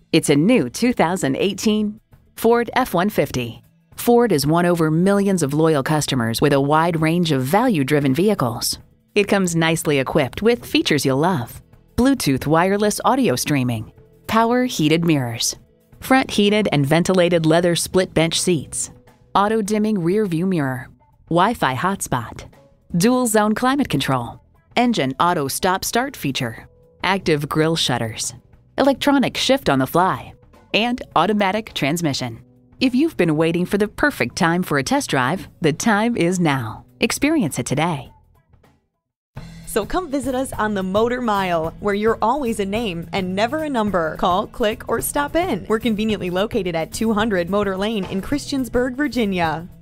It's a new 2018 Ford F-150. Ford has won over millions of loyal customers with a wide range of value-driven vehicles. It comes nicely equipped with features you'll love: Bluetooth wireless audio streaming, power heated mirrors, front heated and ventilated leather split bench seats, auto-dimming rear view mirror, Wi-Fi hotspot, dual zone climate control, engine auto stop start feature, active grille shutters, electronic shift on the fly, and automatic transmission. If you've been waiting for the perfect time for a test drive, the time is now. Experience it today. So come visit us on the Motor Mile, where you're always a name and never a number. Call, click, or stop in. We're conveniently located at 200 Motor Lane in Christiansburg, Virginia.